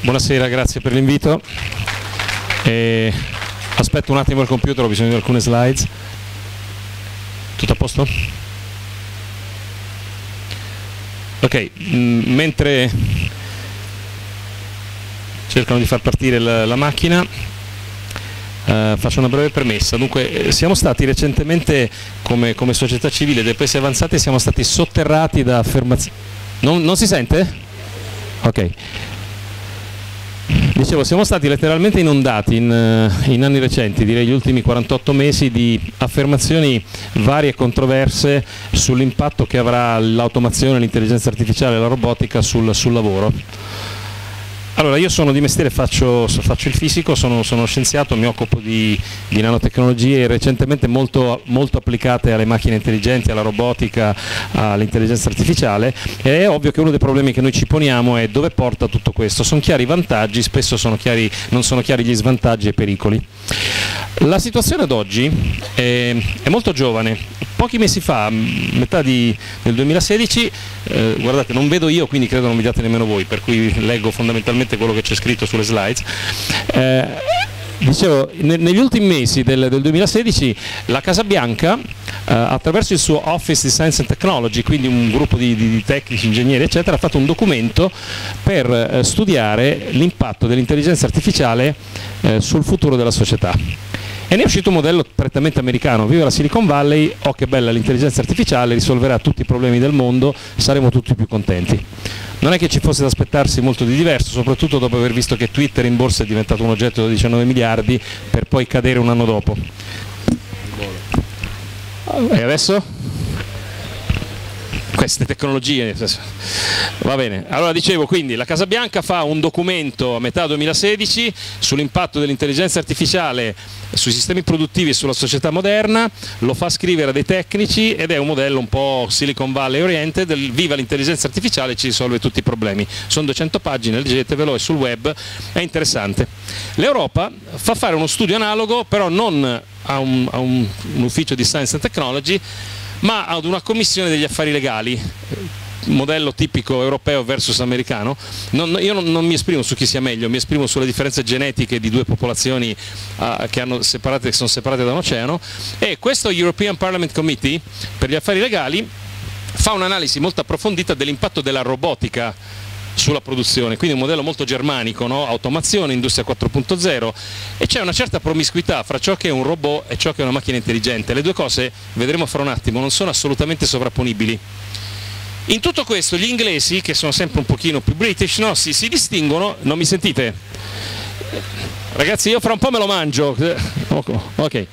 Buonasera, grazie per l'invito. Aspetto un attimo il computer, ho bisogno di alcune slides. Tutto a posto? Ok, mentre cercano di far partire la macchina, faccio una breve premessa. Dunque, siamo stati recentemente, come società civile dei paesi avanzati, siamo stati sotterrati da affermazioni. Non si sente? Ok. Dicevo, siamo stati letteralmente inondati in anni recenti, direi gli ultimi 48 mesi, di affermazioni varie e controverse sull'impatto che avrà l'automazione, l'intelligenza artificiale e la robotica sul lavoro. Allora, io sono di mestiere, faccio il fisico, sono scienziato, mi occupo di nanotecnologie recentemente molto applicate alle macchine intelligenti, alla robotica, all'intelligenza artificiale, e è ovvio che uno dei problemi che noi ci poniamo è dove porta tutto questo. Sono chiari i vantaggi, spesso non sono chiari gli svantaggi e i pericoli. La situazione ad oggi è molto giovane. Pochi mesi fa, metà del 2016, guardate, non vedo io, quindi credo non vediate nemmeno voi, per cui leggo fondamentalmente quello che c'è scritto sulle slides. Dicevo, negli ultimi mesi del 2016 la Casa Bianca, attraverso il suo Office di Science and Technology, quindi un gruppo di tecnici, ingegneri eccetera, ha fatto un documento per studiare l'impatto dell'intelligenza artificiale sul futuro della società. E ne è uscito un modello prettamente americano: viva la Silicon Valley, oh che bella l'intelligenza artificiale, risolverà tutti i problemi del mondo, saremo tutti più contenti. Non è che ci fosse da aspettarsi molto di diverso, soprattutto dopo aver visto che Twitter in borsa è diventato un oggetto da 19 miliardi per poi cadere un anno dopo. E adesso? Queste tecnologie, va bene. Allora dicevo, quindi la Casa Bianca fa un documento a metà 2016 sull'impatto dell'intelligenza artificiale sui sistemi produttivi e sulla società moderna, lo fa scrivere a dei tecnici ed è un modello un po' Silicon Valley oriented, viva l'intelligenza artificiale, ci risolve tutti i problemi. Sono 200 pagine, leggetevelo, è sul web, è interessante. L'Europa fa fare uno studio analogo, però non a un ufficio di Science and Technology, ma ad una commissione degli affari legali, modello tipico europeo versus americano. Io non mi esprimo su chi sia meglio, mi esprimo sulle differenze genetiche di due popolazioni che sono separate da un oceano, e questo European Parliament Committee per gli affari legali fa un'analisi molto approfondita dell'impatto della robotica sulla produzione, quindi un modello molto germanico, no? Automazione, industria 4.0, e c'è una certa promiscuità fra ciò che è un robot e ciò che è una macchina intelligente. Le due cose, vedremo fra un attimo, non sono assolutamente sovrapponibili. In tutto questo gli inglesi, che sono sempre un pochino più british, no? si distinguono. Non mi sentite? Ragazzi, io fra un po' me lo mangio. Ok.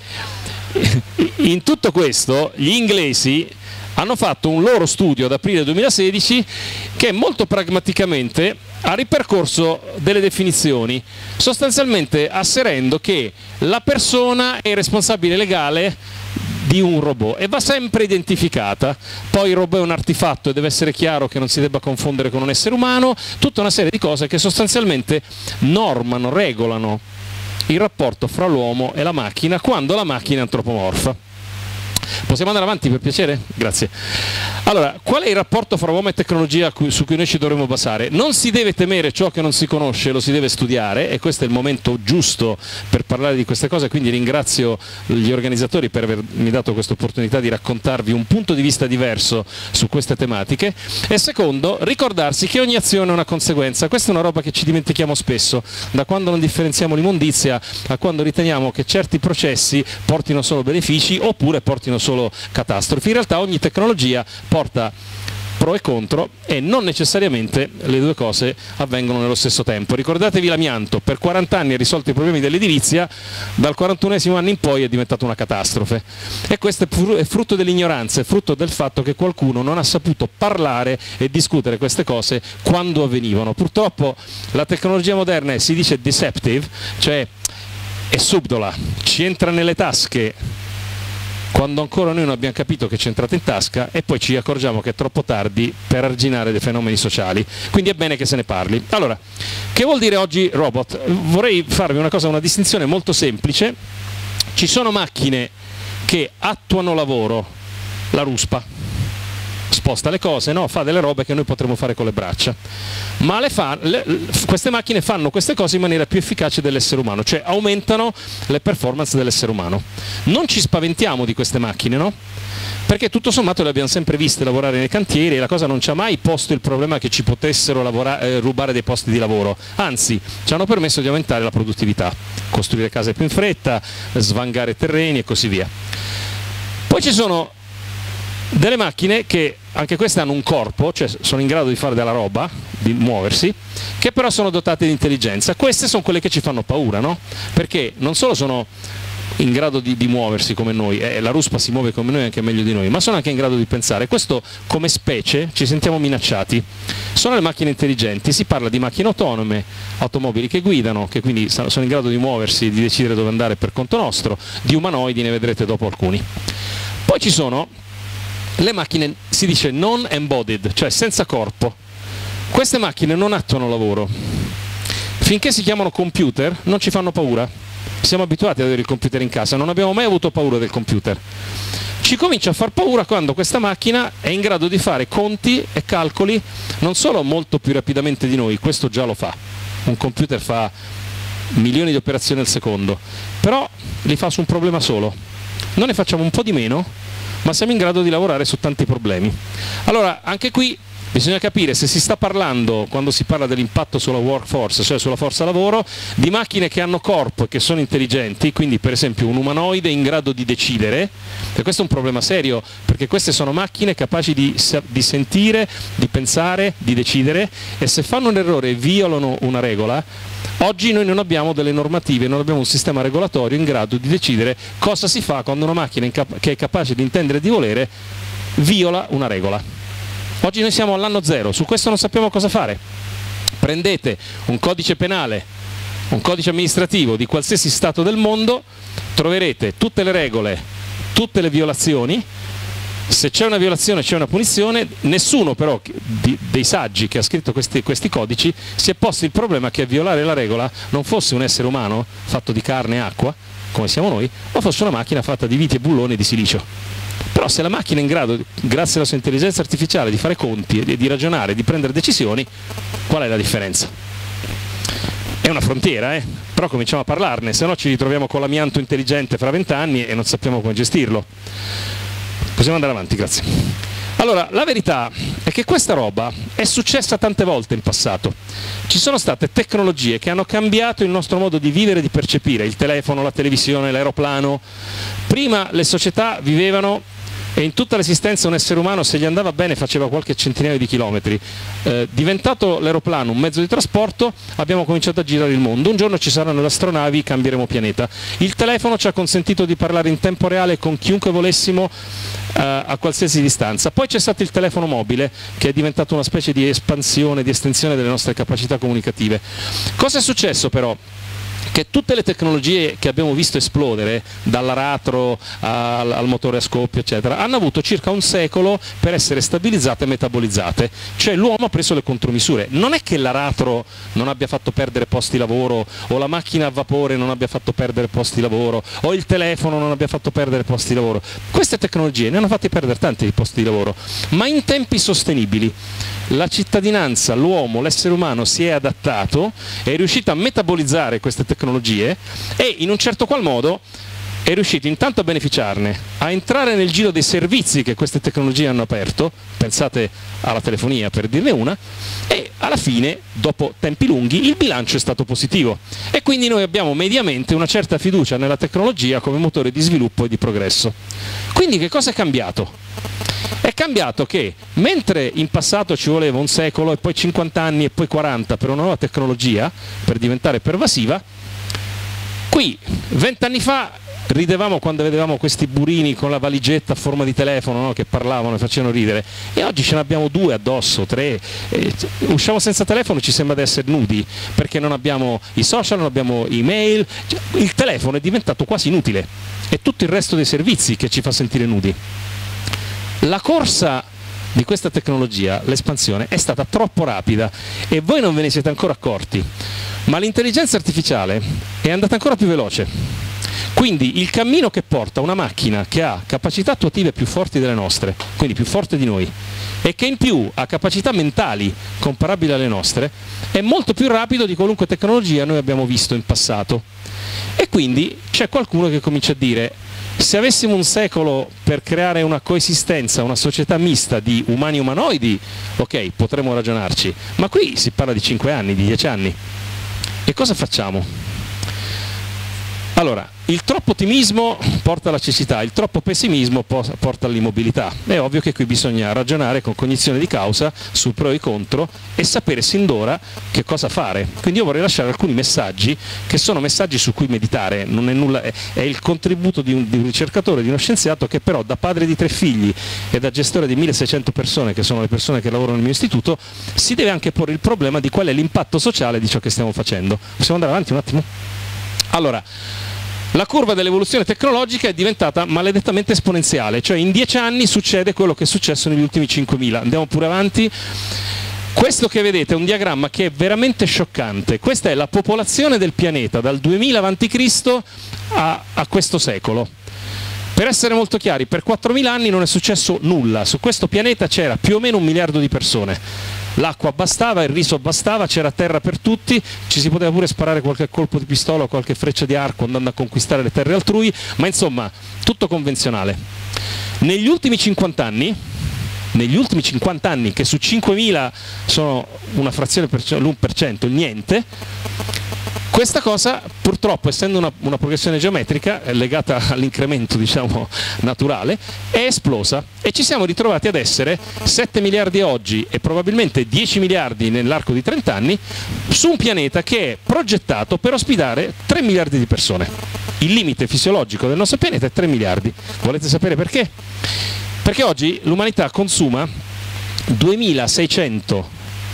In tutto questo gli inglesi hanno fatto un loro studio ad aprile 2016 che molto pragmaticamente ha ripercorso delle definizioni, sostanzialmente asserendo che la persona è il responsabile legale di un robot e va sempre identificata. Poi il robot è un artefatto e deve essere chiaro che non si debba confondere con un essere umano, tutta una serie di cose che sostanzialmente normano, regolano il rapporto fra l'uomo e la macchina quando la macchina è antropomorfa. Possiamo andare avanti, per piacere? Grazie. Allora, qual è il rapporto fra uomo e tecnologia su cui noi ci dovremmo basare? Non si deve temere ciò che non si conosce, lo si deve studiare, e questo è il momento giusto per parlare di queste cose, quindi ringrazio gli organizzatori per avermi dato questa opportunità di raccontarvi un punto di vista diverso su queste tematiche. E secondo, ricordarsi che ogni azione è una conseguenza. Questa è una roba che ci dimentichiamo spesso, da quando non differenziamo l'immondizia a quando riteniamo che certi processi portino solo benefici oppure portino solo catastrofi. In realtà ogni tecnologia porta pro e contro e non necessariamente le due cose avvengono nello stesso tempo. Ricordatevi l'amianto: per 40 anni ha risolto i problemi dell'edilizia, dal 41esimo anno in poi è diventato una catastrofe, e questo è frutto dell'ignoranza, è frutto del fatto che qualcuno non ha saputo parlare e discutere queste cose quando avvenivano. Purtroppo la tecnologia moderna si dice deceptive, cioè è subdola, ci entra nelle tasche quando ancora noi non abbiamo capito che c'è entrata in tasca, e poi ci accorgiamo che è troppo tardi per arginare dei fenomeni sociali. Quindi è bene che se ne parli. Allora, che vuol dire oggi robot? Vorrei farvi una distinzione molto semplice. Ci sono macchine che attuano lavoro, la ruspa, sposta le cose, no? Fa delle robe che noi potremmo fare con le braccia, ma queste macchine fanno queste cose in maniera più efficace dell'essere umano, cioè aumentano le performance dell'essere umano. Non ci spaventiamo di queste macchine, no? Perché tutto sommato le abbiamo sempre viste lavorare nei cantieri e la cosa non ci ha mai posto il problema che ci potessero rubare dei posti di lavoro, anzi ci hanno permesso di aumentare la produttività, costruire case più in fretta, svangare terreni e così via. Poi ci sono delle macchine che anche queste hanno un corpo, cioè sono in grado di fare della roba, di muoversi, che però sono dotate di intelligenza. Queste sono quelle che ci fanno paura, no? Perché non solo sono in grado di muoversi come noi, la ruspa si muove come noi anche meglio di noi, ma sono anche in grado di pensare. Questo come specie ci sentiamo minacciati. Sono le macchine intelligenti, si parla di macchine autonome, automobili che guidano, che quindi sono in grado di muoversi, di decidere dove andare per conto nostro, di umanoidi ne vedrete dopo alcuni. Poi ci sono le macchine, si dice non embodied, cioè senza corpo. Queste macchine non attuano lavoro. Finché si chiamano computer non ci fanno paura. Siamo abituati ad avere il computer in casa, non abbiamo mai avuto paura del computer. Ci comincia a far paura quando questa macchina è in grado di fare conti e calcoli non solo molto più rapidamente di noi, questo già lo fa. Un computer fa milioni di operazioni al secondo, però li fa su un problema solo. Noi ne facciamo un po' di meno, ma siamo in grado di lavorare su tanti problemi. Allora, anche qui bisogna capire se si sta parlando, quando si parla dell'impatto sulla workforce, cioè sulla forza lavoro, di macchine che hanno corpo e che sono intelligenti, quindi per esempio un umanoide in grado di decidere, e questo è un problema serio, perché queste sono macchine capaci di sentire, di pensare, di decidere, e se fanno un errore e violano una regola, oggi noi non abbiamo delle normative, non abbiamo un sistema regolatorio in grado di decidere cosa si fa quando una macchina che è capace di intendere e di volere viola una regola. Oggi noi siamo all'anno zero, su questo non sappiamo cosa fare. Prendete un codice penale, un codice amministrativo di qualsiasi stato del mondo, troverete tutte le regole, tutte le violazioni. Se c'è una violazione c'è una punizione. Nessuno però dei saggi che ha scritto questi codici si è posto il problema che a violare la regola non fosse un essere umano fatto di carne e acqua, come siamo noi, ma fosse una macchina fatta di viti e bulloni e di silicio. Però se la macchina è in grado, grazie alla sua intelligenza artificiale, di fare conti, di ragionare, di prendere decisioni, qual è la differenza? È una frontiera, però cominciamo a parlarne, se no ci ritroviamo con l'amianto intelligente fra 20 anni e non sappiamo come gestirlo. Possiamo andare avanti, grazie. Allora, la verità è che questa roba è successa tante volte in passato. Ci sono state tecnologie che hanno cambiato il nostro modo di vivere e di percepire, il telefono, la televisione, l'aeroplano. Prima le società vivevano e in tutta l'esistenza un essere umano, se gli andava bene, faceva qualche centinaio di chilometri. Diventato l'aeroplano un mezzo di trasporto, abbiamo cominciato a girare il mondo. Un giorno ci saranno le astronavi, cambieremo pianeta. Il telefono ci ha consentito di parlare in tempo reale con chiunque volessimo a qualsiasi distanza. Poi c'è stato il telefono mobile, che è diventato una specie di espansione, di estensione delle nostre capacità comunicative. Cosa è successo però? Che tutte le tecnologie che abbiamo visto esplodere, dall'aratro al motore a scoppio eccetera, hanno avuto circa un secolo per essere stabilizzate e metabolizzate, cioè l'uomo ha preso le contromisure. Non è che l'aratro non abbia fatto perdere posti di lavoro, o la macchina a vapore non abbia fatto perdere posti di lavoro, o il telefono non abbia fatto perdere posti di lavoro. Queste tecnologie ne hanno fatti perdere tanti di posti di lavoro, ma in tempi sostenibili. La cittadinanza, l'uomo, l'essere umano si è adattato, è riuscito a metabolizzare queste tecnologie e in un certo qual modo è riuscito intanto a beneficiarne, a entrare nel giro dei servizi che queste tecnologie hanno aperto, pensate alla telefonia per dirne una, e alla fine, dopo tempi lunghi, il bilancio è stato positivo e quindi noi abbiamo mediamente una certa fiducia nella tecnologia come motore di sviluppo e di progresso. Quindi che cosa è cambiato? È cambiato che mentre in passato ci voleva un secolo e poi 50 anni e poi 40 per una nuova tecnologia, per diventare pervasiva, qui 20 anni fa ridevamo quando vedevamo questi burini con la valigetta a forma di telefono, no? Che parlavano e facevano ridere, e oggi ce ne abbiamo 2 addosso, 3, usciamo senza telefono, ci sembra di essere nudi perché non abbiamo i social, non abbiamo email, il telefono è diventato quasi inutile, è tutto il resto dei servizi che ci fa sentire nudi. La corsa di questa tecnologia, l'espansione, è stata troppo rapida e voi non ve ne siete ancora accorti, ma l'intelligenza artificiale è andata ancora più veloce. Quindi il cammino che porta una macchina che ha capacità attuative più forti delle nostre, quindi più forte di noi, e che in più ha capacità mentali comparabili alle nostre, è molto più rapido di qualunque tecnologia noi abbiamo visto in passato. E quindi c'è qualcuno che comincia a dire: se avessimo un secolo per creare una coesistenza, una società mista di umani umanoidi, ok, potremmo ragionarci, ma qui si parla di 5 anni, di 10 anni. E cosa facciamo? Allora, il troppo ottimismo porta alla cecità, il troppo pessimismo porta all'immobilità. È ovvio che qui bisogna ragionare con cognizione di causa sul pro e contro e sapere sin d'ora che cosa fare. Quindi io vorrei lasciare alcuni messaggi che sono messaggi su cui meditare, non è nulla, è il contributo di un ricercatore, di uno scienziato che però da padre di 3 figli e da gestore di 1600 persone, che sono le persone che lavorano nel mio istituto, si deve anche porre il problema di qual è l'impatto sociale di ciò che stiamo facendo. Possiamo andare avanti un attimo? Allora, la curva dell'evoluzione tecnologica è diventata maledettamente esponenziale, cioè in 10 anni succede quello che è successo negli ultimi 5.000. Andiamo pure avanti. Questo che vedete è un diagramma che è veramente scioccante. Questa è la popolazione del pianeta dal 2000 a.C. a questo secolo. Per essere molto chiari, per 4.000 anni non è successo nulla. Su questo pianeta c'era più o meno 1 miliardo di persone. L'acqua bastava, il riso bastava, c'era terra per tutti, ci si poteva pure sparare qualche colpo di pistola o qualche freccia di arco andando a conquistare le terre altrui, ma insomma tutto convenzionale. Negli ultimi 50 anni, che su 5.000 sono una frazione, l'1%, il niente, questa cosa purtroppo, essendo una progressione geometrica legata all'incremento, diciamo, naturale, è esplosa e ci siamo ritrovati ad essere 7 miliardi oggi e probabilmente 10 miliardi nell'arco di 30 anni su un pianeta che è progettato per ospitare 3 miliardi di persone. Il limite fisiologico del nostro pianeta è 3 miliardi. Volete sapere perché? Perché oggi l'umanità consuma 2600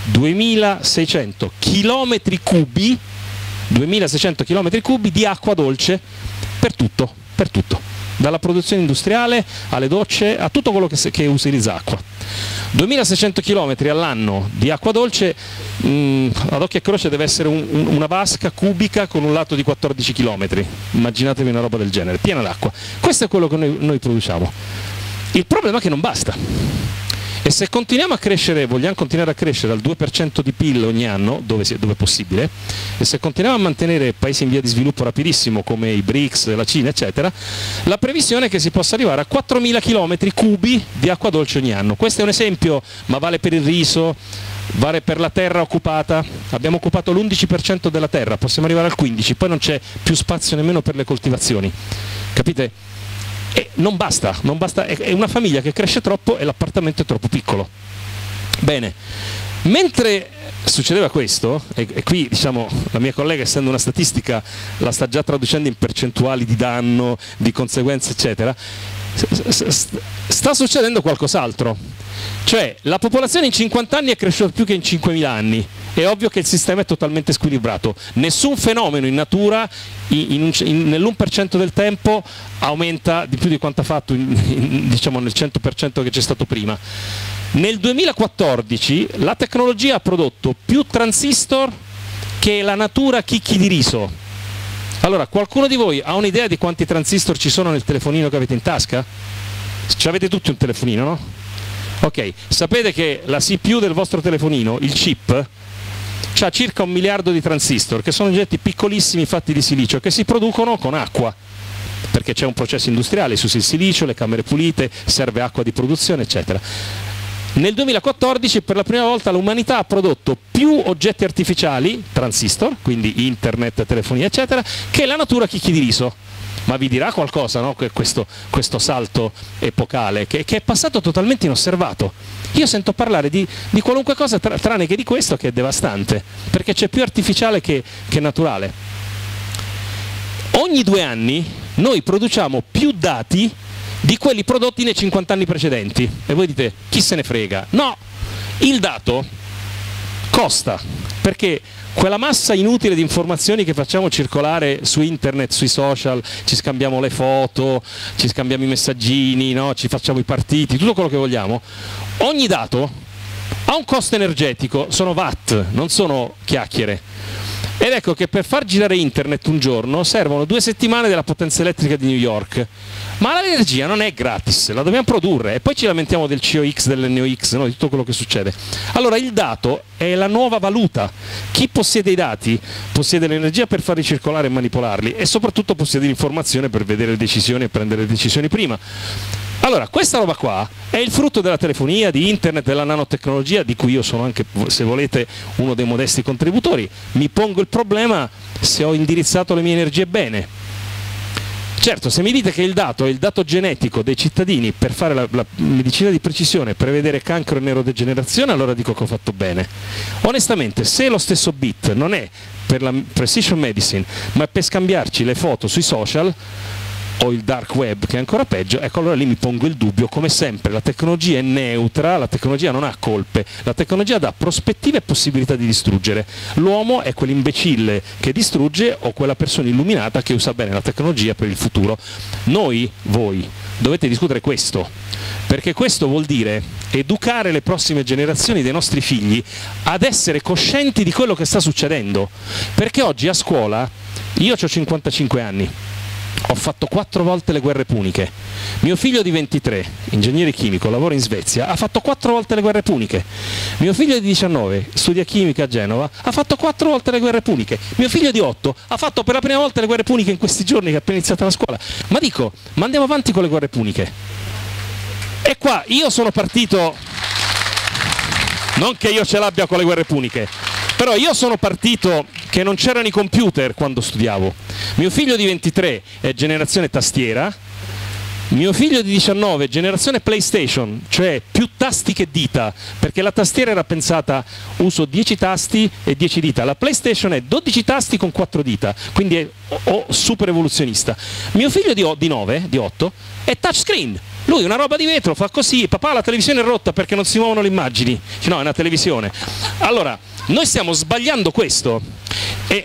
chilometri cubi 2600 km cubi di acqua dolce per tutto, dalla produzione industriale alle docce, a tutto quello che utilizza acqua. 2600 km all'anno di acqua dolce, ad occhio e croce deve essere una vasca cubica con un lato di 14 km, immaginatevi una roba del genere, piena d'acqua. Questo è quello che noi produciamo. Il problema è che non basta. E se continuiamo a crescere, vogliamo continuare a crescere al 2% di PIL ogni anno, dove è possibile, e se continuiamo a mantenere paesi in via di sviluppo rapidissimo come i BRICS, la Cina, eccetera, la previsione è che si possa arrivare a 4.000 km cubi di acqua dolce ogni anno. Questo è un esempio, ma vale per il riso, vale per la terra occupata. Abbiamo occupato l'11% della terra, possiamo arrivare al 15%, poi non c'è più spazio nemmeno per le coltivazioni. Capite? E non basta, è una famiglia che cresce troppo e l'appartamento è troppo piccolo. Bene, mentre succedeva questo, e qui diciamo la mia collega, essendo una statistica, la sta già traducendo in percentuali di danno, di conseguenze eccetera, sta succedendo qualcos'altro. Cioè la popolazione in 50 anni è cresciuta più che in 5.000 anni. È ovvio che il sistema è totalmente squilibrato. Nessun fenomeno in natura nell'1% del tempo aumenta di più di quanto ha fatto diciamo nel 100% che c'è stato prima. Nel 2014 la tecnologia ha prodotto più transistor che la natura chicchi di riso. Allora, qualcuno di voi ha un'idea di quanti transistor ci sono nel telefonino che avete in tasca? Ci avete tutti un telefonino, no? Ok, sapete che la CPU del vostro telefonino, il chip, ha circa 1 miliardo di transistor, che sono oggetti piccolissimi fatti di silicio, che si producono con acqua, perché c'è un processo industriale su il silicio, le camere pulite, serve acqua di produzione, eccetera. Nel 2014 per la prima volta l'umanità ha prodotto più oggetti artificiali, transistor, quindi internet, telefonia, eccetera, che la natura chicchi di riso. Ma vi dirà qualcosa, no? questo salto epocale che è passato totalmente inosservato. Io sento parlare di qualunque cosa tranne che di questo, che è devastante, perché c'è più artificiale che naturale. Ogni 2 anni noi produciamo più dati di quelli prodotti nei 50 anni precedenti. E voi dite, chi se ne frega? No, il dato costa, perché quella massa inutile di informazioni che facciamo circolare su internet, sui social, ci scambiamo le foto, ci scambiamo i messaggini, no? Ci facciamo i partiti, tutto quello che vogliamo, ogni dato ha un costo energetico, sono watt, non sono chiacchiere. Ed ecco che per far girare internet un giorno servono 2 settimane della potenza elettrica di New York. Ma l'energia non è gratis, la dobbiamo produrre e poi ci lamentiamo del COX, dell'NOx, no? Di tutto quello che succede. Allora il dato è la nuova valuta. Chi possiede i dati possiede l'energia per farli circolare e manipolarli e soprattutto possiede l'informazione per vedere le decisioni e prendere le decisioni prima. Allora, questa roba qua è il frutto della telefonia, di internet, della nanotecnologia, di cui io sono anche, se volete, uno dei modesti contributori. Mi pongo il problema se ho indirizzato le mie energie bene. Certo, se mi dite che il dato è il dato genetico dei cittadini per fare la medicina di precisione, prevedere cancro e neurodegenerazione, allora dico che ho fatto bene. Onestamente, se lo stesso bit non è per la precision medicine, ma è per scambiarci le foto sui social, o il dark web, che è ancora peggio, ecco allora lì mi pongo il dubbio. Come sempre la tecnologia è neutra, la tecnologia non ha colpe, la tecnologia dà prospettive e possibilità di distruggere. L'uomo è quell'imbecille che distrugge o quella persona illuminata che usa bene la tecnologia per il futuro. Noi, voi, dovete discutere questo, perché questo vuol dire educare le prossime generazioni dei nostri figli ad essere coscienti di quello che sta succedendo, perché oggi a scuola, io ho 55 anni, ho fatto 4 volte le guerre puniche. Mio figlio di 23, ingegnere chimico, lavora in Svezia, ha fatto 4 volte le guerre puniche. Mio figlio di 19, studia chimica a Genova, ha fatto 4 volte le guerre puniche. Mio figlio di 8 ha fatto per la prima volta le guerre puniche in questi giorni che è appena iniziata la scuola. Ma dico, ma andiamo avanti con le guerre puniche. E qua io sono partito, non che io ce l'abbia con le guerre puniche, però io sono partito che non c'erano i computer quando studiavo. Mio figlio di 23 è generazione tastiera, mio figlio di 19 è generazione PlayStation, cioè più tasti che dita, perché la tastiera era pensata uso 10 tasti e 10 dita, la PlayStation è 12 tasti con 4 dita, quindi è super evoluzionista. Mio figlio di 8 è touchscreen. Lui una roba di vetro, fa così, papà la televisione è rotta perché non si muovono le immagini. No, è una televisione. Allora, noi stiamo sbagliando questo. E...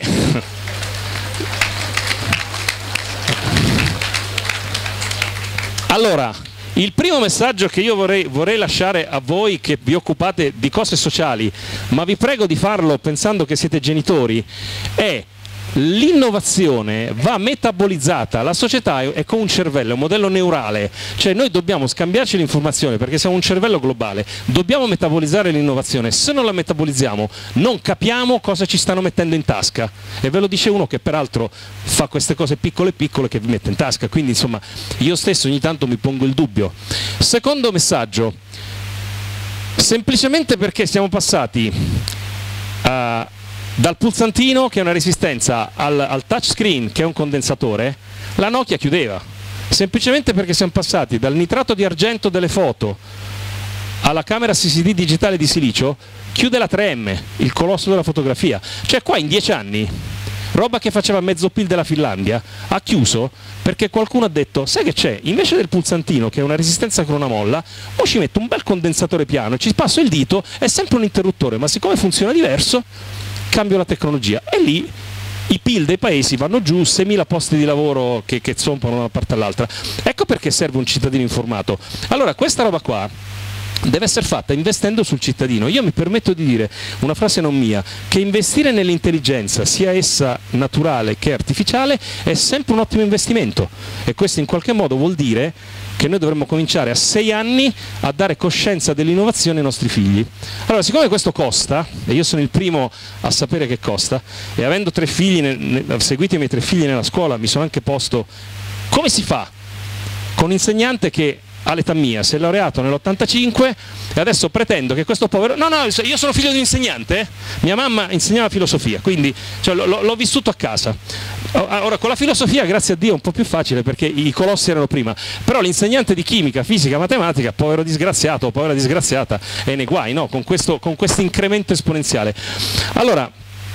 Allora, il primo messaggio che io vorrei lasciare a voi che vi occupate di cose sociali, ma vi prego di farlo pensando che siete genitori, è: l'innovazione va metabolizzata, la società è come un cervello, è un modello neurale, cioè noi dobbiamo scambiarci l'informazione perché siamo un cervello globale, dobbiamo metabolizzare l'innovazione, se non la metabolizziamo non capiamo cosa ci stanno mettendo in tasca, e ve lo dice uno che peraltro fa queste cose piccole piccole che vi mette in tasca, quindi insomma io stesso ogni tanto mi pongo il dubbio. Secondo messaggio, semplicemente perché siamo passati dal pulsantino, che è una resistenza, al touchscreen, che è un condensatore, la Nokia chiudeva. Semplicemente perché siamo passati dal nitrato di argento delle foto alla camera CCD digitale di silicio, chiude la 3M, il colosso della fotografia. Cioè qua in 10 anni, roba che faceva mezzo PIL della Finlandia, ha chiuso perché qualcuno ha detto: sai che c'è? Invece del pulsantino, che è una resistenza con una molla, o ci metto un bel condensatore piano, ci passo il dito, è sempre un interruttore, ma siccome funziona diverso, cambio la tecnologia. E lì i PIL dei paesi vanno giù, 6.000 posti di lavoro che zompano da una parte all'altra. Ecco perché serve un cittadino informato. Allora questa roba qua deve essere fatta investendo sul cittadino. Io mi permetto di dire, una frase non mia, che investire nell'intelligenza, sia essa naturale che artificiale, è sempre un ottimo investimento, e questo in qualche modo vuol dire che noi dovremmo cominciare a 6 anni a dare coscienza dell'innovazione ai nostri figli. Allora, siccome questo costa, e io sono il primo a sapere che costa, e avendo 3 figli, seguito i miei 3 figli nella scuola, mi sono anche posto come si fa con un insegnante che all'età mia si è laureato nell'85 e adesso pretendo che questo povero... No, io sono figlio di un insegnante, mia mamma insegnava filosofia, quindi cioè, l'ho vissuto a casa. Ora con la filosofia, grazie a Dio, è un po' più facile perché i colossi erano prima, però l'insegnante di chimica, fisica, matematica, povero disgraziato o povera disgraziata, è nei guai, no? Con questo incremento esponenziale. Allora,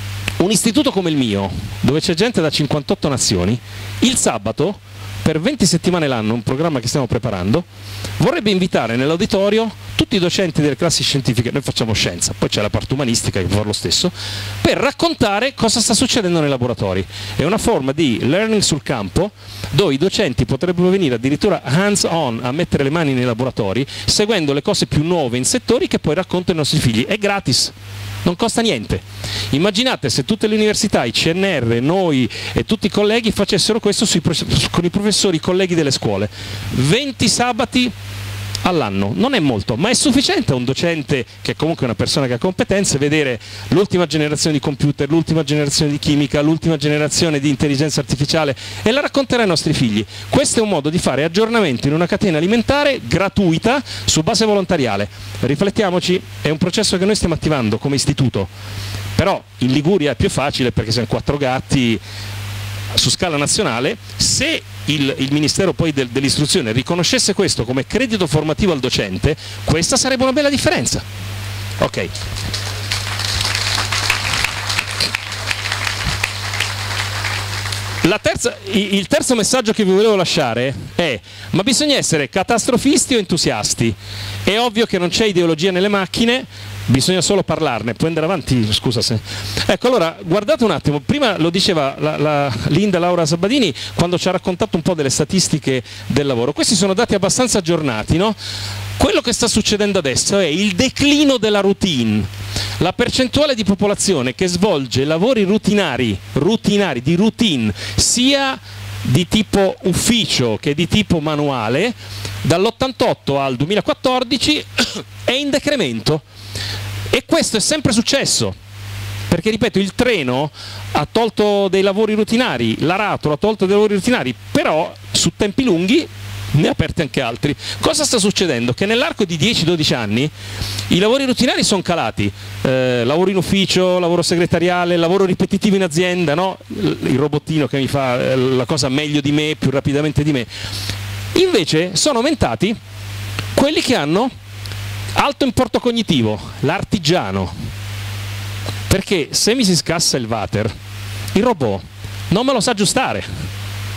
un istituto come il mio, dove c'è gente da 58 nazioni, il sabato, per 20 settimane l'anno, un programma che stiamo preparando, vorrebbe invitare nell'auditorio tutti i docenti delle classi scientifiche, noi facciamo scienza, poi c'è la parte umanistica che fa lo stesso, per raccontare cosa sta succedendo nei laboratori. È una forma di learning sul campo, dove i docenti potrebbero venire addirittura hands on a mettere le mani nei laboratori, seguendo le cose più nuove in settori che poi raccontano ai nostri figli. È gratis. non costa niente. Immaginate se tutte le università, i CNR, noi e tutti i colleghi facessero questo con i professori, i colleghi delle scuole. 20 sabati all'anno, non è molto, ma è sufficiente a un docente, che è comunque una persona che ha competenze, vedere l'ultima generazione di computer, l'ultima generazione di chimica, l'ultima generazione di intelligenza artificiale, e la racconterà ai nostri figli. Questo è un modo di fare aggiornamento in una catena alimentare gratuita su base volontariale. Riflettiamoci, è un processo che noi stiamo attivando come istituto, però in Liguria è più facile perché siamo 4 gatti su scala nazionale. Se il Ministero poi dell'istruzione riconoscesse questo come credito formativo al docente, questa sarebbe una bella differenza. Ok. Il terzo messaggio che vi volevo lasciare è: ma bisogna essere catastrofisti o entusiasti? È ovvio che non c'è ideologia nelle macchine, bisogna solo parlarne. Puoi andare avanti? Scusa se... Ecco, allora, guardate un attimo, prima lo diceva Linda Laura Sabadini quando ci ha raccontato un po' delle statistiche del lavoro. Questi sono dati abbastanza aggiornati, no? Quello che sta succedendo adesso è il declino della routine. La percentuale di popolazione che svolge lavori rutinari, di routine, sia di tipo ufficio che di tipo manuale, dall'88 al 2014 è in decremento. E questo è sempre successo, perché ripeto, il treno ha tolto dei lavori rutinari, l'Aratro ha tolto dei lavori rutinari, però su tempi lunghi ne ha aperti anche altri. Cosa sta succedendo? Che nell'arco di 10-12 anni i lavori rutinari sono calati, lavoro in ufficio, lavoro segretariale, lavoro ripetitivo in azienda, no? Il robottino che mi fa la cosa meglio di me, più rapidamente di me. Invece sono aumentati quelli che hanno alto importo cognitivo, l'artigiano, perché se mi si scassa il water, il robot non me lo sa aggiustare.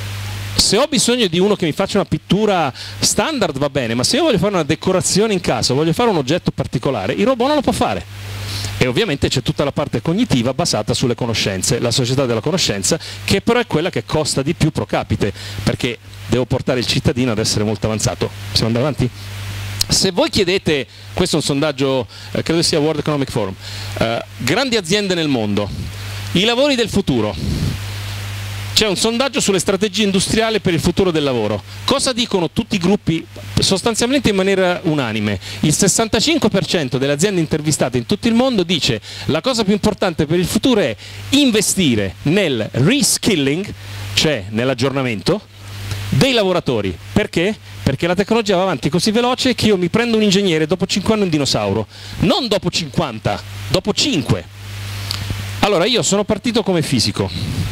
Se ho bisogno di uno che mi faccia una pittura standard va bene, ma se io voglio fare una decorazione in casa, voglio fare un oggetto particolare, il robot non lo può fare. E ovviamente c'è tutta la parte cognitiva basata sulle conoscenze, la società della conoscenza, che però è quella che costa di più pro capite, perché devo portare il cittadino ad essere molto avanzato. Possiamo andare avanti? Se voi chiedete, questo è un sondaggio, credo sia World Economic Forum, grandi aziende nel mondo, i lavori del futuro, c'è un sondaggio sulle strategie industriali per il futuro del lavoro. Cosa dicono tutti i gruppi sostanzialmente in maniera unanime? Il 65% delle aziende intervistate in tutto il mondo dice: la cosa più importante per il futuro è investire nel reskilling, cioè nell'aggiornamento dei lavoratori. Perché? Perché la tecnologia va avanti così veloce che io mi prendo un ingegnere dopo 5 anni un dinosauro, non dopo 50, dopo 5. Allora, io sono partito come fisico,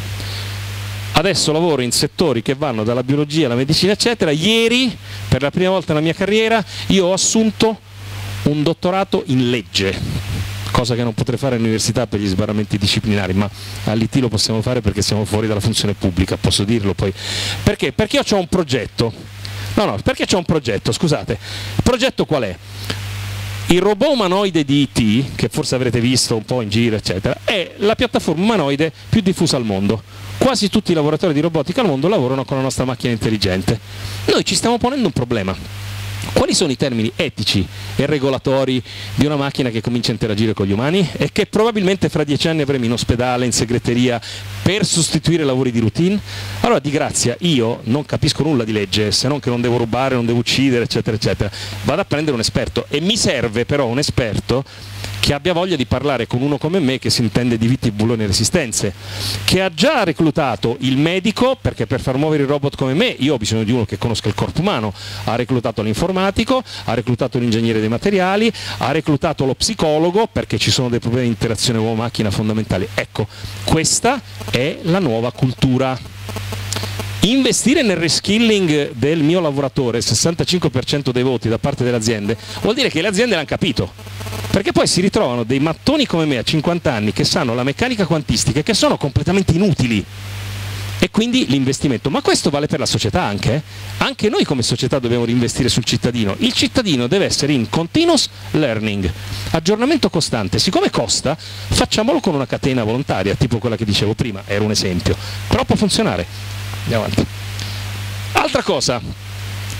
adesso lavoro in settori che vanno dalla biologia alla medicina eccetera. Ieri, per la prima volta nella mia carriera, io ho assunto un dottorato in legge, cosa che non potrei fare all'università per gli sbarramenti disciplinari, ma all'IT lo possiamo fare perché siamo fuori dalla funzione pubblica, posso dirlo poi. Perché? Perché io ho un progetto. Perché c'ho un progetto, scusate. Il progetto qual è? Il robot umanoide di IT, che forse avrete visto un po' in giro eccetera, è la piattaforma umanoide più diffusa al mondo. Quasi tutti i lavoratori di robotica al mondo lavorano con la nostra macchina intelligente. Noi ci stiamo ponendo un problema. Quali sono i termini etici e regolatori di una macchina che comincia a interagire con gli umani e che probabilmente fra 10 anni avremo in ospedale, in segreteria, per sostituire lavori di routine? Allora, di grazia, io non capisco nulla di legge, se non che non devo rubare, non devo uccidere, eccetera, eccetera. Vado a prendere un esperto, e mi serve però un esperto che abbia voglia di parlare con uno come me che si intende di viti, bulloni e resistenze, che ha già reclutato il medico, perché per far muovere il robot come me io ho bisogno di uno che conosca il corpo umano, ha reclutato l'informatico, ha reclutato l'ingegnere dei materiali, ha reclutato lo psicologo, perché ci sono dei problemi di interazione uomo-macchina fondamentali. Ecco, questa è la nuova cultura. Investire nel reskilling del mio lavoratore, il 65% dei voti da parte delle aziende, vuol dire che le aziende l'hanno capito, perché poi si ritrovano dei mattoni come me a 50 anni che sanno la meccanica quantistica e che sono completamente inutili, e quindi l'investimento. Ma questo vale per la società anche, eh? Anche noi come società dobbiamo reinvestire sul cittadino. Il cittadino deve essere in continuous learning, aggiornamento costante. Siccome costa, facciamolo con una catena volontaria, tipo quella che dicevo prima, era un esempio, però può funzionare. Andiamo avanti. Altra cosa,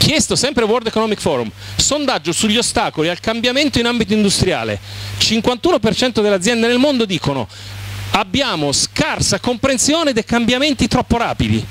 chiesto sempre World Economic Forum, sondaggio sugli ostacoli al cambiamento in ambito industriale, 51% delle aziende nel mondo dicono abbiamo scarsa comprensione dei cambiamenti troppo rapidi.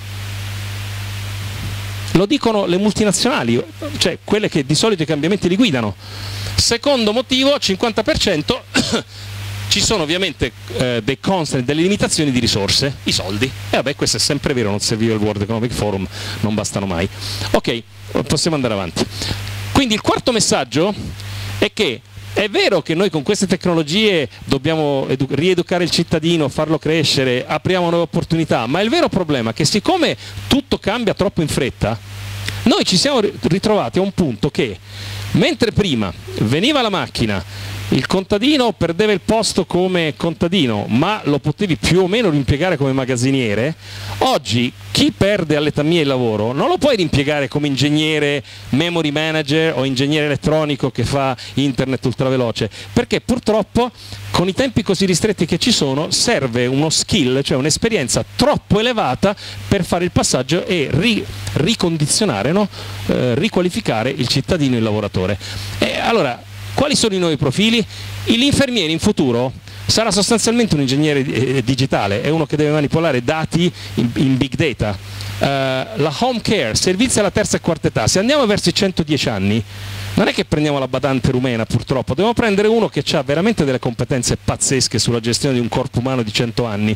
Lo dicono le multinazionali, cioè quelle che di solito i cambiamenti li guidano. Secondo motivo, 50%, ci sono ovviamente dei constraint, delle limitazioni di risorse, i soldi. E vabbè, questo è sempre vero, non serviva il World Economic Forum, non bastano mai. Ok, possiamo andare avanti. Quindi il quarto messaggio è che è vero che noi con queste tecnologie dobbiamo rieducare il cittadino, farlo crescere, apriamo nuove opportunità, ma il vero problema è che siccome tutto cambia troppo in fretta, noi ci siamo ritrovati a un punto che mentre prima veniva la macchina, il contadino perdeva il posto come contadino, ma lo potevi più o meno rimpiegare come magazziniere, oggi chi perde all'età mia il lavoro non lo puoi rimpiegare come ingegnere memory manager o ingegnere elettronico che fa internet ultraveloce, perché purtroppo con i tempi così ristretti che ci sono serve uno skill, cioè un'esperienza troppo elevata per fare il passaggio e ricondizionare, no? Riqualificare il cittadino e il lavoratore. E allora, quali sono i nuovi profili? L'infermiere in futuro sarà sostanzialmente un ingegnere digitale, è uno che deve manipolare dati in big data. La home care, servizi alla terza e quarta età, se andiamo verso i 110 anni, non è che prendiamo la badante rumena purtroppo, dobbiamo prendere uno che ha veramente delle competenze pazzesche sulla gestione di un corpo umano di 100 anni.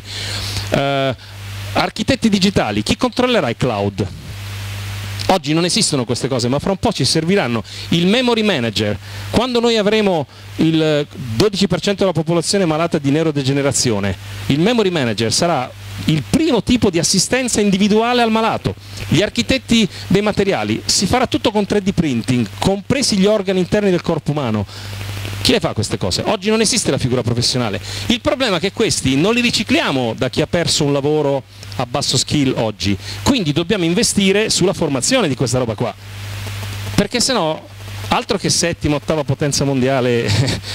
Architetti digitali, chi controllerà i cloud? Oggi non esistono queste cose, ma fra un po' ci serviranno. Il memory manager, quando noi avremo il 12% della popolazione malata di neurodegenerazione, il memory manager sarà il primo tipo di assistenza individuale al malato. Gli architetti dei materiali, si farà tutto con 3D printing, compresi gli organi interni del corpo umano. Chi le fa queste cose? Oggi non esiste la figura professionale. Il problema è che questi non li ricicliamo da chi ha perso un lavoro a basso skill oggi, quindi dobbiamo investire sulla formazione di questa roba qua, perché sennò altro che settima, ottava potenza mondiale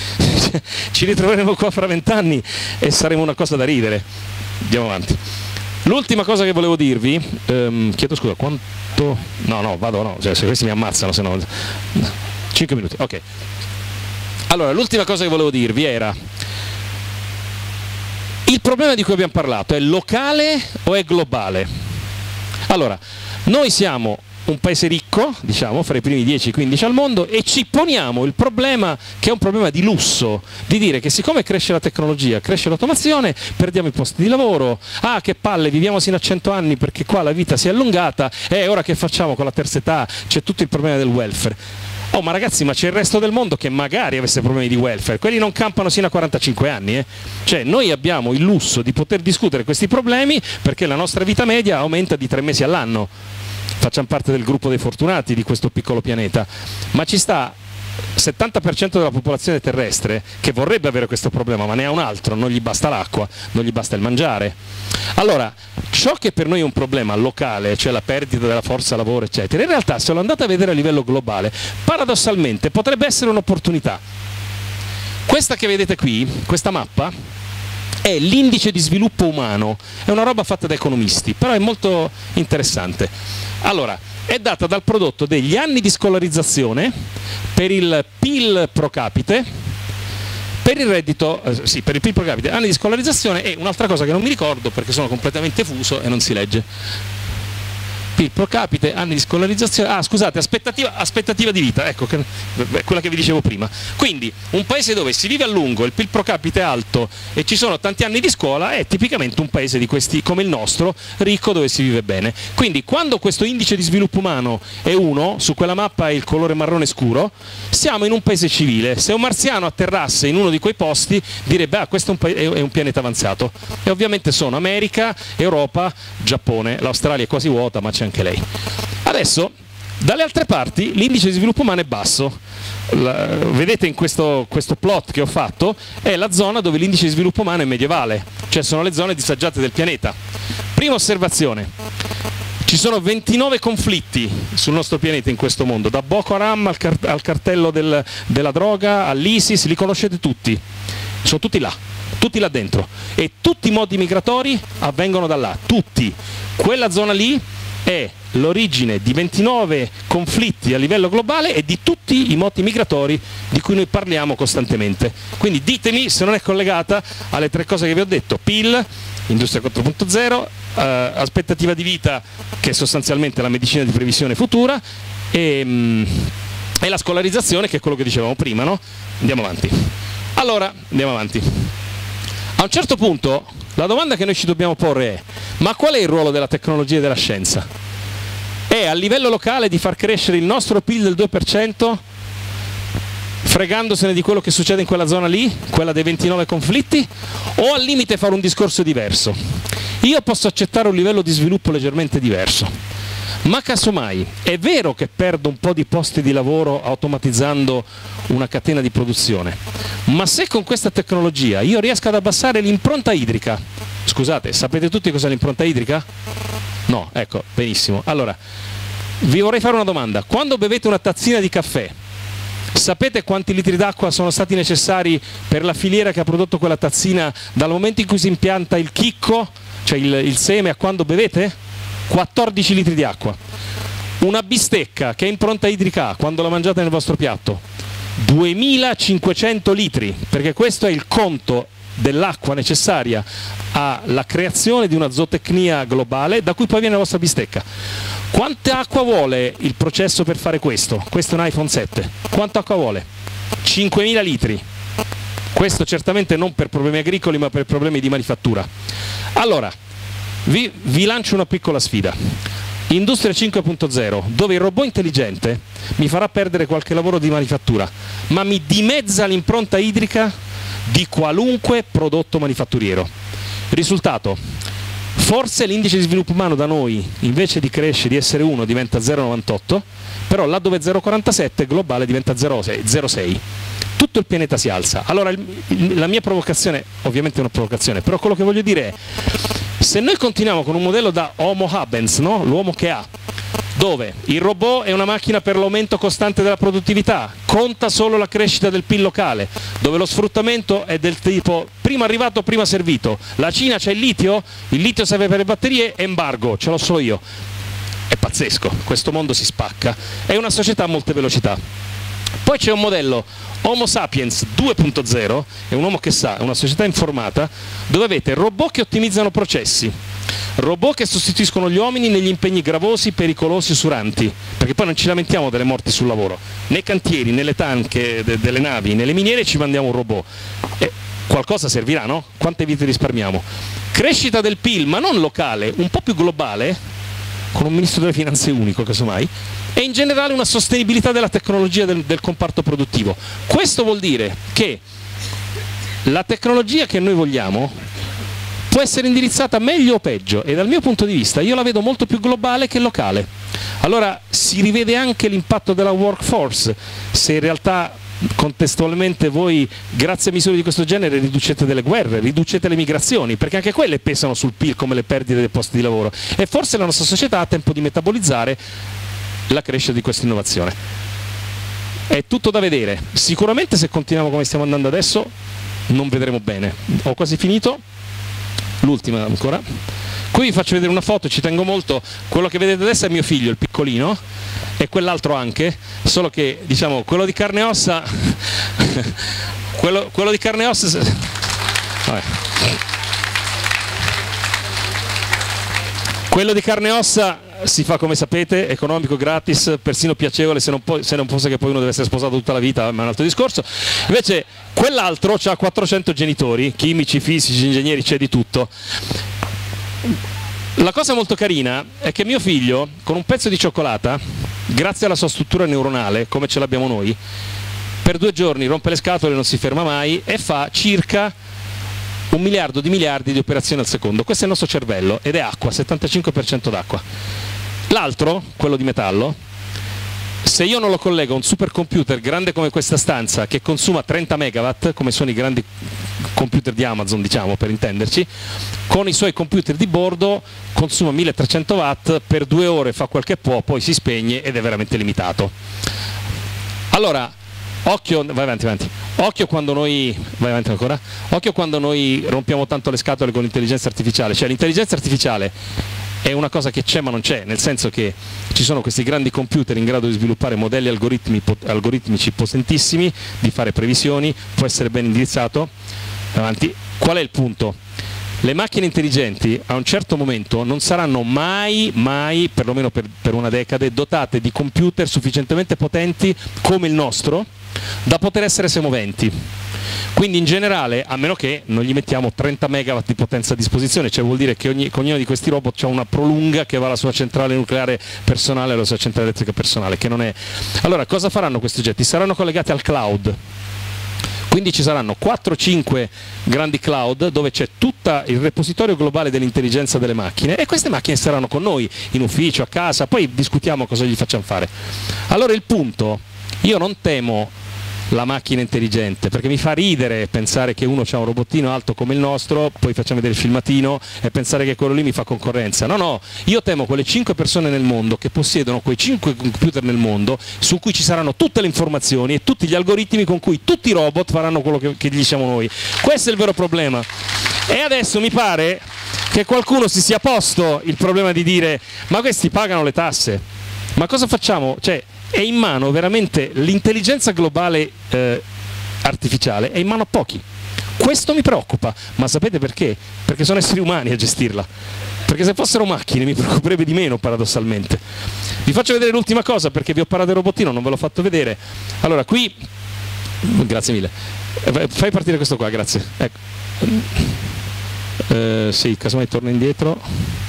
ci ritroveremo qua fra 20 anni e saremo una cosa da ridere. Andiamo avanti. L'ultima cosa che volevo dirvi, chiedo scusa, quanto... cioè, se questi mi ammazzano, se no... 5 minuti, ok. Allora, l'ultima cosa che volevo dirvi era: il problema di cui abbiamo parlato è locale o è globale? Allora, noi siamo un paese ricco, diciamo, fra i primi 10-15 al mondo, e ci poniamo il problema, che è un problema di lusso, di dire che siccome cresce la tecnologia, cresce l'automazione, perdiamo i posti di lavoro, ah che palle, viviamo sino a 100 anni perché qua la vita si è allungata, e ora che facciamo con la terza età? C'è tutto il problema del welfare. Oh, ma ragazzi, ma c'è il resto del mondo che magari avesse problemi di welfare, quelli non campano sino a 45 anni, Cioè, noi abbiamo il lusso di poter discutere questi problemi perché la nostra vita media aumenta di 3 mesi all'anno. Facciamo parte del gruppo dei fortunati di questo piccolo pianeta, ma ci sta 70% della popolazione terrestre che vorrebbe avere questo problema, ma ne ha un altro, non gli basta l'acqua, non gli basta il mangiare. Allora, ciò che per noi è un problema locale, cioè la perdita della forza lavoro, eccetera, in realtà se lo andate a vedere a livello globale, paradossalmente potrebbe essere un'opportunità. Questa che vedete qui, questa mappa, è l'indice di sviluppo umano, è una roba fatta da economisti, però è molto interessante. Allora, è data dal prodotto degli anni di scolarizzazione per il PIL pro capite, per il reddito, per il PIL pro capite, anni di scolarizzazione e un'altra cosa che non mi ricordo perché sono completamente fuso e non si legge. PIL pro capite, anni di scolarizzazione, scusate, aspettativa di vita, ecco, quella che vi dicevo prima. Quindi un paese dove si vive a lungo, il PIL pro capite è alto e ci sono tanti anni di scuola è tipicamente un paese di questi come il nostro, ricco, dove si vive bene. Quindi quando questo indice di sviluppo umano è 1, su quella mappa è il colore marrone scuro, siamo in un paese civile. Se un marziano atterrasse in uno di quei posti direbbe questo è un pianeta avanzato. E ovviamente sono America, Europa, Giappone, l'Australia è quasi vuota ma c'è anche lei. Adesso, dalle altre parti, l'indice di sviluppo umano è basso. Vedete in questo plot che ho fatto, è la zona dove l'indice di sviluppo umano è medievale, cioè sono le zone disagiate del pianeta. Prima osservazione: ci sono 29 conflitti sul nostro pianeta in questo mondo, da Boko Haram al cartello della droga, all'ISIS, li conoscete tutti, sono tutti là dentro, e tutti i modi migratori avvengono da là, tutti. Quella zona lì è l'origine di 29 conflitti a livello globale e di tutti i moti migratori di cui noi parliamo costantemente. Quindi ditemi se non è collegata alle tre cose che vi ho detto: PIL, Industria 4.0, aspettativa di vita, che è sostanzialmente la medicina di previsione futura, e la scolarizzazione, che è quello che dicevamo prima, no? Andiamo avanti. Allora, andiamo avanti. A un certo punto la domanda che noi ci dobbiamo porre è: ma qual è il ruolo della tecnologia e della scienza? È a livello locale di far crescere il nostro PIL del 2%, fregandosene di quello che succede in quella zona lì, quella dei 29 conflitti, o al limite fare un discorso diverso? Io posso accettare un livello di sviluppo leggermente diverso, ma casomai è vero che perdo un po' di posti di lavoro automatizzando una catena di produzione, ma se con questa tecnologia io riesco ad abbassare l'impronta idrica, scusate, sapete tutti cos'è l'impronta idrica? No, ecco, benissimo. Allora, vi vorrei fare una domanda: quando bevete una tazzina di caffè, sapete quanti litri d'acqua sono stati necessari per la filiera che ha prodotto quella tazzina dal momento in cui si impianta il chicco, cioè il seme, a quando bevete? 14 litri di acqua. Una bistecca, che impronta idrica ha quando la mangiate nel vostro piatto? 2500 litri, perché questo è il conto dell'acqua necessaria alla creazione di una zootecnia globale da cui poi viene la vostra bistecca. Quanta acqua vuole il processo per fare questo? Questo è un iPhone 7. Quanta acqua vuole? 5000 litri. Questo certamente non per problemi agricoli, ma per problemi di manifattura. Allora, vi lancio una piccola sfida. Industria 5.0, dove il robot intelligente mi farà perdere qualche lavoro di manifattura, ma mi dimezza l'impronta idrica di qualunque prodotto manifatturiero. Risultato: forse l'indice di sviluppo umano da noi, invece di crescere, di essere 1, diventa 0,98, però là dove è 0,47 globale diventa 0,6. Tutto il pianeta si alza. Allora la mia provocazione, ovviamente è una provocazione, però quello che voglio dire è: se noi continuiamo con un modello da Homo Habens, no? L'uomo che ha, dove il robot è una macchina per l'aumento costante della produttività, conta solo la crescita del PIL locale, dove lo sfruttamento è del tipo prima arrivato prima servito, la Cina c'è il litio serve per le batterie, embargo, ce l'ho solo io. È pazzesco, questo mondo si spacca, è una società a molte velocità. Poi c'è un modello Homo sapiens 2.0, è un uomo che sa, è una società informata, dove avete robot che ottimizzano processi, robot che sostituiscono gli uomini negli impegni gravosi, pericolosi, usuranti, perché poi non ci lamentiamo delle morti sul lavoro, nei cantieri, nelle tanche delle navi, nelle miniere ci mandiamo un robot, e qualcosa servirà, no? Quante vite risparmiamo? Crescita del PIL, ma non locale, un po' più globale, con un ministro delle finanze unico casomai, e in generale una sostenibilità della tecnologia del comparto produttivo. Questo vuol dire che la tecnologia che noi vogliamo può essere indirizzata meglio o peggio, e dal mio punto di vista io la vedo molto più globale che locale. Allora si rivede anche l'impatto della workforce, se in realtà contestualmente voi, grazie a misure di questo genere, riducete delle guerre, riducete le migrazioni, perché anche quelle pesano sul PIL come le perdite dei posti di lavoro, e forse la nostra società ha tempo di metabolizzare la crescita di questa innovazione. È tutto da vedere. Sicuramente se continuiamo come stiamo andando adesso non vedremo bene. Ho quasi finito, l'ultima ancora. Qui vi faccio vedere una foto, ci tengo molto. Quello che vedete adesso è mio figlio, il piccolino, e quell'altro anche, solo che diciamo quello di carne e ossa quello di carne e ossa vabbè. Quello di carne e ossa si fa, come sapete, economico, gratis, persino piacevole, se non fosse che poi uno deve essere sposato tutta la vita, ma è un altro discorso. Invece quell'altro ha 400 genitori, chimici, fisici, ingegneri, c'è di tutto. La cosa molto carina è che mio figlio, con un pezzo di cioccolata, grazie alla sua struttura neuronale, come ce l'abbiamo noi, per 2 giorni rompe le scatole, non si ferma mai e fa circa 1 miliardo di miliardi di operazioni al secondo. Questo è il nostro cervello ed è acqua, 75% d'acqua. L'altro, quello di metallo, se io non lo collego a un supercomputer grande come questa stanza, che consuma 30 megawatt, come sono i grandi computer di Amazon, diciamo, per intenderci, con i suoi computer di bordo consuma 1300 watt, per 2 ore fa quel che può, poi si spegne ed è veramente limitato. Allora, occhio, vai avanti, occhio quando noi, vai avanti ancora, occhio quando noi rompiamo tanto le scatole con l'intelligenza artificiale, cioè l'intelligenza artificiale è una cosa che c'è ma non c'è, nel senso che ci sono questi grandi computer in grado di sviluppare modelli algoritmici potentissimi, di fare previsioni, può essere ben indirizzato. Avanti. Qual è il punto? Le macchine intelligenti a un certo momento non saranno mai, perlomeno per una decade, dotate di computer sufficientemente potenti come il nostro da poter essere semoventi. Quindi in generale, a meno che non gli mettiamo 30 megawatt di potenza a disposizione, cioè vuol dire che ognuno di questi robot ha una prolunga che va alla sua centrale nucleare personale, alla sua centrale elettrica personale, che non è... Allora, cosa faranno questi oggetti? Saranno collegati al cloud. Quindi ci saranno 4-5 grandi cloud dove c'è tutto il repositorio globale dell'intelligenza delle macchine, e queste macchine saranno con noi in ufficio, a casa, poi discutiamo cosa gli facciamo fare. Allora il punto, io non temo la macchina intelligente, perché mi fa ridere pensare che uno ha un robottino alto come il nostro, poi facciamo vedere il filmatino e pensare che quello lì mi fa concorrenza. No, no, io temo quelle 5 persone nel mondo che possiedono quei 5 computer nel mondo su cui ci saranno tutte le informazioni e tutti gli algoritmi con cui tutti i robot faranno quello che gli diciamo noi. Questo è il vero problema. E adesso mi pare che qualcuno si sia posto il problema di dire: ma questi pagano le tasse, ma cosa facciamo? Cioè, è in mano veramente l'intelligenza globale artificiale, è in mano a pochi. Questo mi preoccupa, ma sapete perché? Perché sono esseri umani a gestirla. Perché se fossero macchine mi preoccuperebbe di meno, paradossalmente. Vi faccio vedere l'ultima cosa, perché vi ho parlato del robottino, non ve l'ho fatto vedere. Allora, qui, grazie mille, fai partire questo qua, grazie. Ecco. Sì, casomai torno indietro.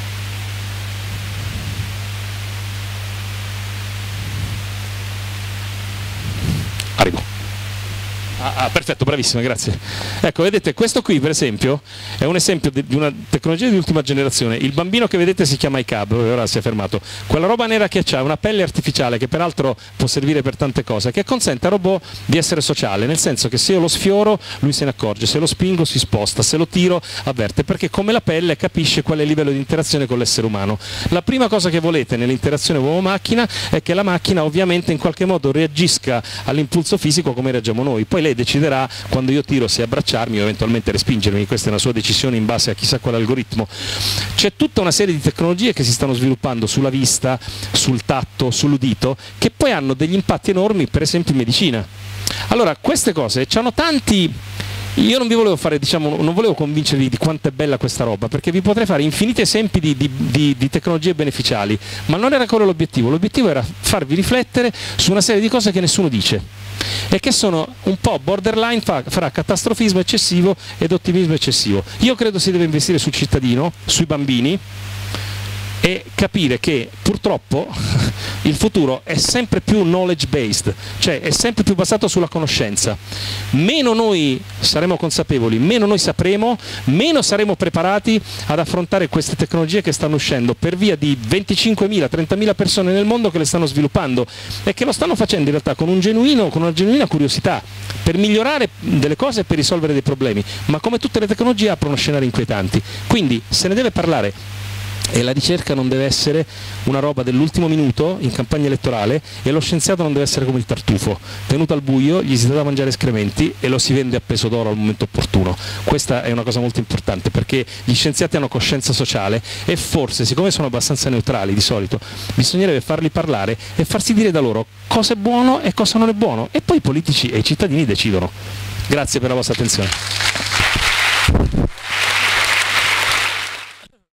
Arrivo. Perfetto, bravissima, grazie. Ecco, vedete, questo qui per esempio è un esempio di una tecnologia di ultima generazione. Il bambino che vedete si chiama iCab, ora si è fermato. Quella roba nera che c'ha è una pelle artificiale che peraltro può servire per tante cose, che consente al robot di essere sociale, nel senso che se io lo sfioro lui se ne accorge, se lo spingo si sposta, se lo tiro avverte, perché come la pelle capisce qual è il livello di interazione con l'essere umano. La prima cosa che volete nell'interazione uomo-macchina è che la macchina ovviamente in qualche modo reagisca all'impulso fisico come reagiamo noi. Poi lei deciderà quando io tiro se abbracciarmi o eventualmente respingermi, questa è una sua decisione in base a chissà quale algoritmo. C'è tutta una serie di tecnologie che si stanno sviluppando sulla vista, sul tatto, sull'udito, che poi hanno degli impatti enormi, per esempio in medicina. Allora, queste cose hanno tanti... Io non vi volevo fare, diciamo, non volevo convincervi di quanto è bella questa roba, perché vi potrei fare infiniti esempi di tecnologie beneficiali, ma non era quello l'obiettivo. L'obiettivo era farvi riflettere su una serie di cose che nessuno dice e che sono un po' borderline fra catastrofismo eccessivo ed ottimismo eccessivo. Io credo si deve investire sul cittadino, sui bambini, e capire che purtroppo il futuro è sempre più knowledge based, cioè è sempre più basato sulla conoscenza. Meno noi saremo consapevoli, meno noi sapremo, meno saremo preparati ad affrontare queste tecnologie che stanno uscendo per via di 25.000, 30.000 persone nel mondo che le stanno sviluppando e che lo stanno facendo in realtà con una genuina curiosità per migliorare delle cose e per risolvere dei problemi, ma come tutte le tecnologie aprono scenari inquietanti. Quindi se ne deve parlare. E la ricerca non deve essere una roba dell'ultimo minuto in campagna elettorale, e lo scienziato non deve essere come il tartufo, tenuto al buio, gli si dà da mangiare escrementi e lo si vende a peso d'oro al momento opportuno. Questa è una cosa molto importante, perché gli scienziati hanno coscienza sociale e forse, siccome sono abbastanza neutrali di solito, bisognerebbe farli parlare e farsi dire da loro cosa è buono e cosa non è buono, e poi i politici e i cittadini decidono. Grazie per la vostra attenzione.